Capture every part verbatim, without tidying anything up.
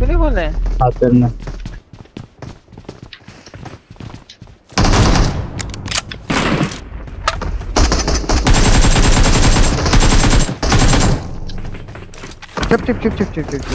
पे नहीं बोले खातिर में चुप चुप चुप चुप चुप चुप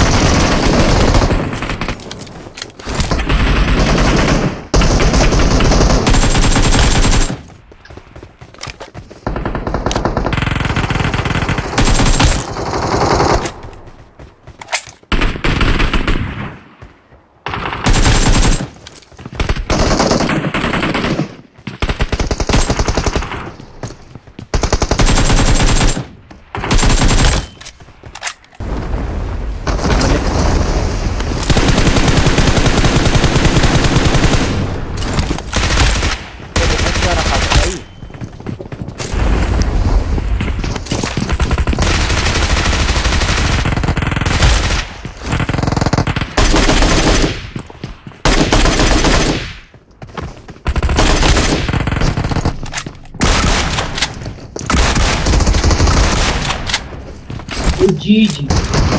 जी जी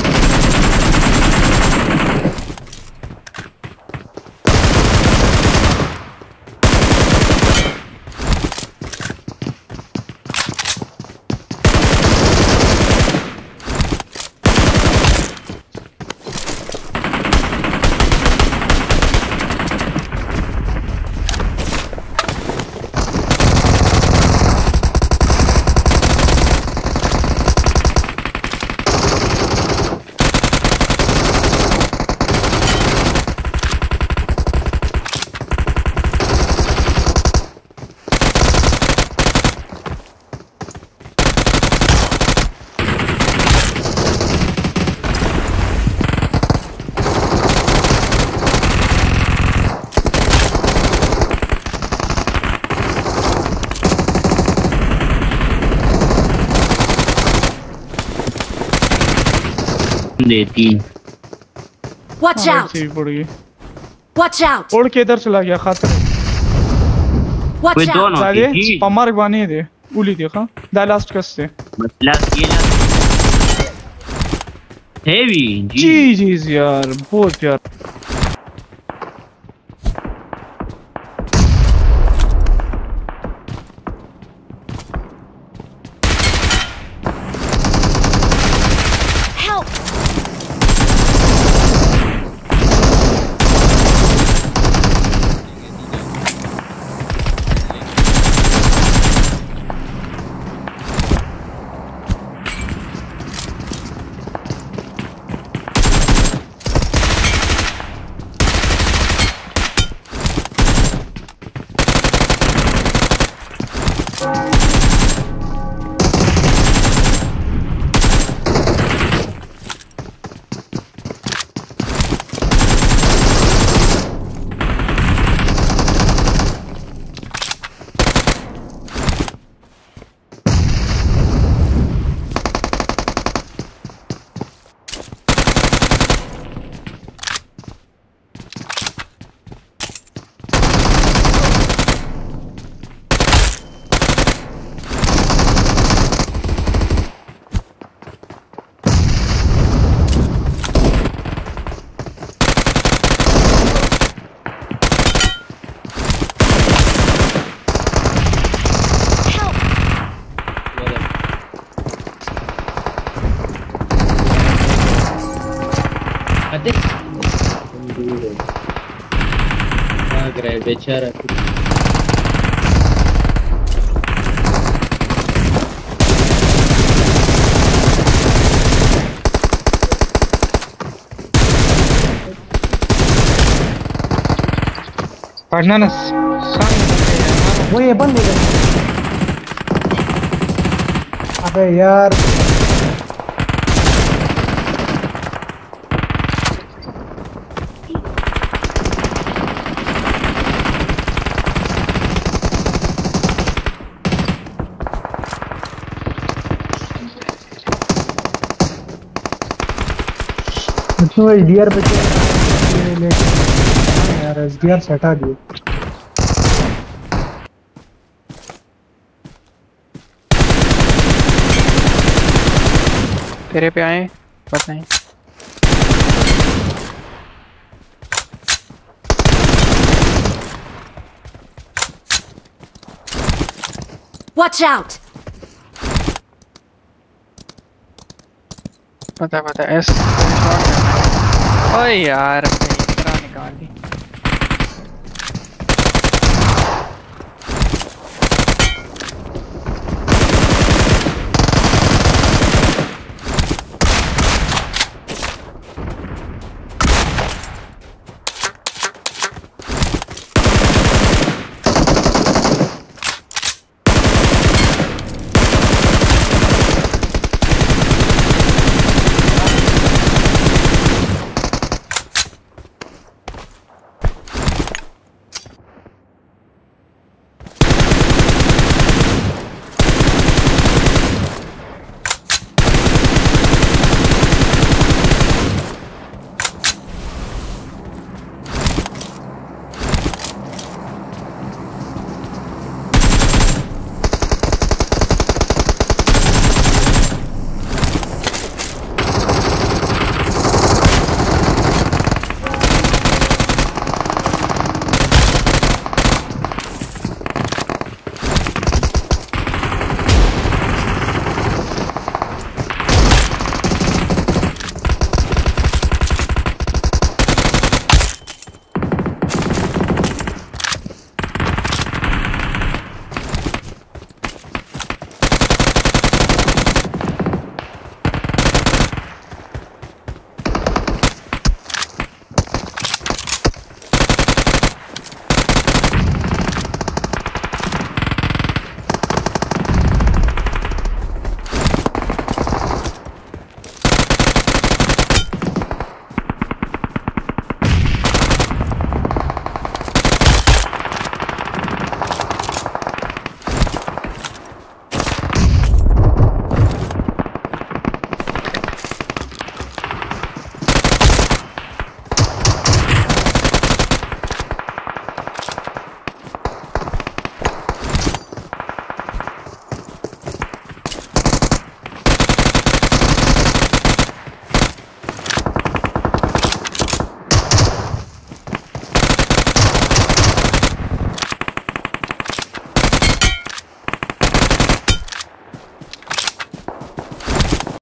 देती। Watch out! Watch out! उड़ के इधर चला गया खातिर Watch out! दादी पमार बानी दे उली देखा दा लास्ट कस्ते मतलब ये हेवी जी जी यार बहुत यार भाग रहा है बेचारा पढ़ना ना वो ये बंद हो गया अबे यार तो एसडीआर पे ले यार एसडीआर से हटा दिए तेरे पे आए पता नहीं Watch out! पता पता एस ओए यार